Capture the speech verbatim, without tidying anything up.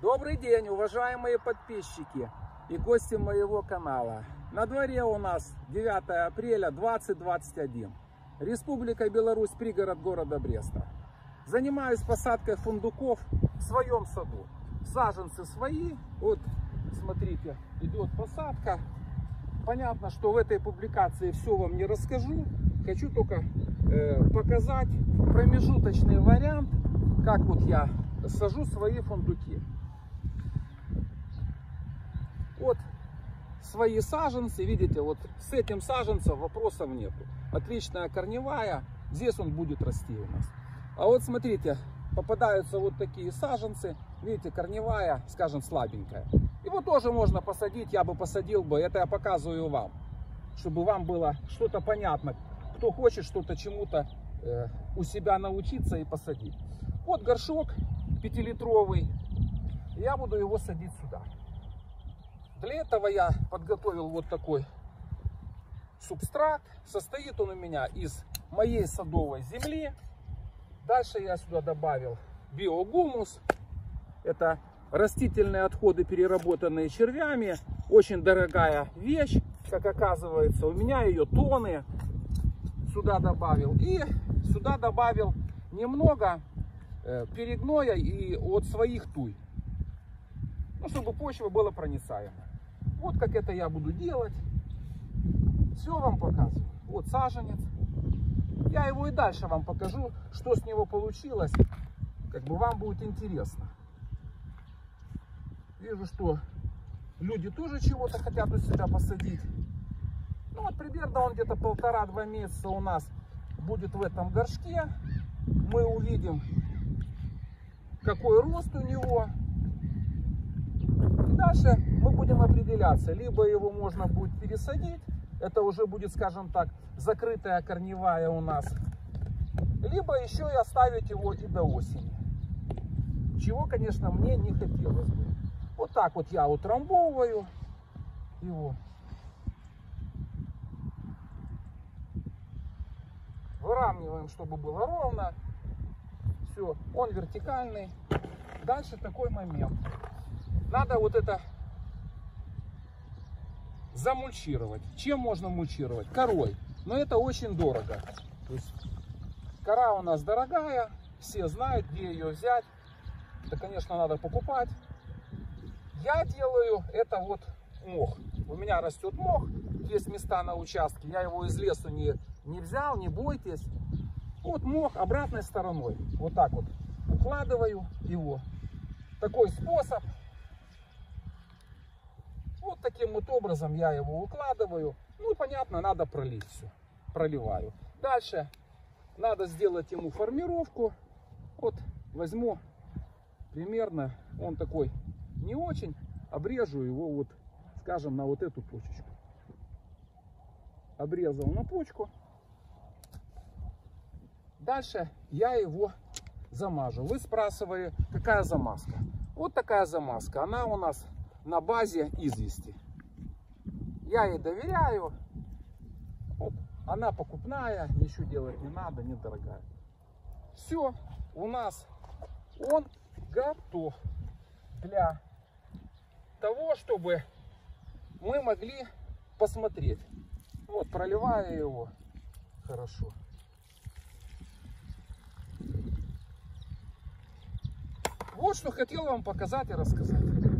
Добрый день, уважаемые подписчики и гости моего канала. На дворе у нас девятое апреля двадцать двадцать один. Республика Беларусь, пригород города Бреста. Занимаюсь посадкой фундуков в своем саду. Саженцы свои. Вот, смотрите, идет посадка. Понятно, что в этой публикации все вам не расскажу. Хочу только э, показать промежуточный вариант, как вот я сажу свои фундуки. Вот свои саженцы, видите, вот с этим саженцем вопросов нету. Отличная корневая, здесь он будет расти у нас. А вот смотрите, попадаются вот такие саженцы, видите, корневая, скажем, слабенькая. Его тоже можно посадить, я бы посадил бы, это я показываю вам, чтобы вам было что-то понятно. Кто хочет что-то чему-то э, у себя научиться и посадить. Вот горшок пятилитровый, я буду его садить сюда. Для этого я подготовил вот такой субстрат. Состоит он у меня из моей садовой земли. Дальше я сюда добавил биогумус. Это растительные отходы, переработанные червями. Очень дорогая вещь, как оказывается. У меня ее тонны. Сюда добавил. И сюда добавил немного перегноя и от своих туй. Ну, чтобы почва была проницаемая. Вот как это я буду делать. Все вам показываю. Вот саженец. Я его и дальше вам покажу, что с него получилось. Как бы вам будет интересно. Вижу, что люди тоже чего-то хотят у себя посадить. Ну вот примерно он где-то полтора-два месяца у нас будет в этом горшке. Мы увидим, какой рост у него. И дальше мы будем определяться. Либо его можно будет пересадить. Это уже будет, скажем так, закрытая корневая у нас. Либо еще и оставить его и до осени. Чего, конечно, мне не хотелось бы. Вот так вот я утрамбовываю его. Выравниваем, чтобы было ровно. Все, он вертикальный. Дальше такой момент. Надо вот это замульчировать. Чем можно мульчировать? Корой. Но это очень дорого. То есть кора у нас дорогая. Все знают, где ее взять. Это, конечно, надо покупать. Я делаю это вот мох. У меня растет мох. Есть места на участке. Я его из лесу не, не взял, не бойтесь. Вот мох обратной стороной. Вот так вот укладываю его. Такой способ. Вот таким вот образом я его укладываю. Ну и понятно, надо пролить все. Проливаю. Дальше надо сделать ему формировку. Вот возьму примерно, он такой не очень, обрежу его вот, скажем, на вот эту точечку. Обрезал на почку. Дальше я его замажу. Вы спрашивали, какая замазка. Вот такая замазка. Она у нас на базе извести. Я ей доверяю. Вот. Она покупная, ничего делать не надо, недорогая. Все, у нас он готов для того, чтобы мы могли посмотреть. Вот, проливаю его хорошо. Вот что хотел вам показать и рассказать.